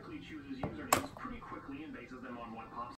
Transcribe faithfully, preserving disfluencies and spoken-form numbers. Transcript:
chooses usernames pretty quickly and bases them on what pops